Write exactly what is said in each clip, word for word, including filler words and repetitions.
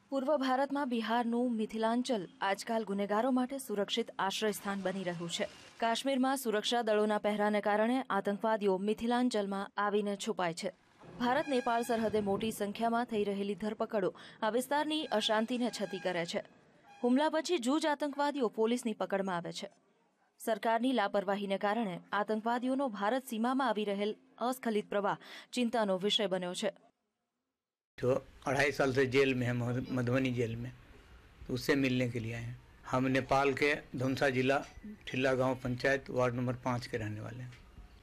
પૂર્વ ભારતમાં બિહારનું મિથિલાંચલ આજકાલ ગુનેગારો માટે સુરક્ષિત આશ્રયસ્થાન બની રહ્યું છે। કાશ્મીરમાં સુરક્ષા દળોના પહેરાને કારણે આતંકવાદીઓ મિથિલાંચલમાં આવીને છુપાય છે। ભારત નેપાળ સરહદે મોટી સંખ્યામાં થઈ રહેલી ધરપકડો આ વિસ્તારની અશાંતિને છતી કરે છે। હુમલા પછી જૂજ આતંકવાદીઓ પોલીસની પકડમાં આવે છે। સરકારની લાપરવાહીને કારણે આતંકવાદીઓનો ભારત સીમામાં આવી રહેલ अस्खलित प्रवाह चिंताનો विषय बन्यो છે। जो अढ़ाई साल से जेल में है, मधुबनी जेल में, तो उससे मिलने के लिए आए हैं। हम नेपाल के धौंसा जिला ठिल्ला गांव पंचायत वार्ड नंबर पाँच के रहने वाले हैं।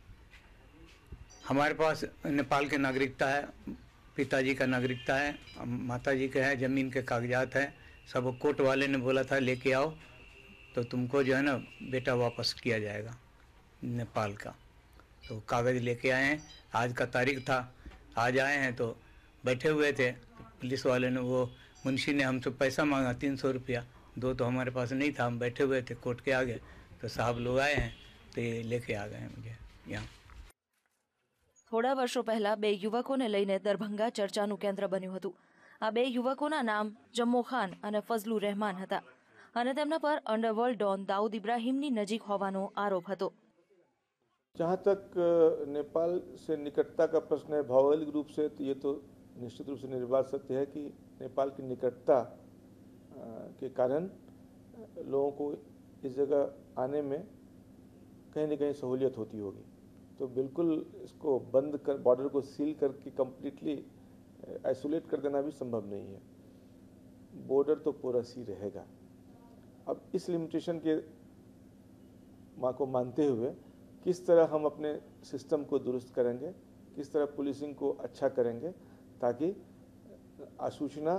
हमारे पास नेपाल की नागरिकता है, पिताजी का नागरिकता है, माताजी का है, ज़मीन के कागजात है। सब कोर्ट वाले ने बोला था लेके आओ तो तुमको जो है ना बेटा वापस किया जाएगा नेपाल का। तो कागज़ लेके आए हैं। आज का तारीख था, आज आए हैं तो बैठे हुए थे। पुलिस वाले ने, वो मुंशी ने हमसे पैसा मांगा तीन सौ रुपया, दो तो हमारे पास नहीं था। हम बैठे हुए थे कोर्ट के आगे, तो साहब लोग आए हैं तो ये लेके आ गए हैं मुझे यहाँ। થોડા વર્ષો પહેલા બે યુવકોને લઈને દરભંગા ચર્ચાનું કેન્દ્ર બન્યું હતું। આ બે યુવકોના નામ જમ્મો ખાન અને ફઝલુ રહેમાન હતા અને તેમના પર અંડરવર્લ્ડ ડોન દાઉદ ઇબ્રાહીમની નજીક હોવાનો આરોપ હતો। जहाँ तक नेपाल से निकटता का प्रश्न है, भौगोलिक रूप से तो ये तो निश्चित रूप से निर्बाध सत्य है कि नेपाल की निकटता के कारण लोगों को इस जगह आने में कहीं न कहीं सहूलियत होती होगी। तो बिल्कुल इसको बंद कर, बॉर्डर को सील करके कम्प्लीटली आइसोलेट कर देना भी संभव नहीं है। बॉर्डर तो पोरस ही रहेगा। अब इस लिमिटेशन के माँ को मानते हुए किस तरह हम अपने सिस्टम को दुरुस्त करेंगे, किस तरह पुलिसिंग को अच्छा करेंगे ताकि आसूचना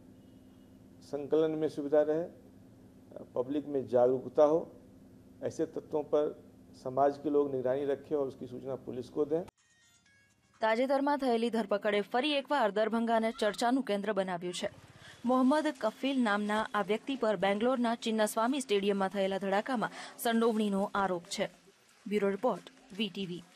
संकलन में सुविधा रहे, पब्लिक में जागरूकता हो, ऐसे तत्वों पर समाज के लोग निगरानी रखें और उसकी सूचना पुलिस को दें। તાજેતરમાં થયેલી ધરપકડે ફરી એકવાર દરભંગાને ચર્ચાનું કેન્દ્ર બનાવ્યું છે। મોહમ્મદ કફીલ નામના આ વ્યક્તિ પર બેંગ્લોરના ચિન્નાસ્વામી સ્ટેડિયમમાં થયેલા ધડાકામાં સંડોવણીનો આરોપ છે। Bureau report V TV.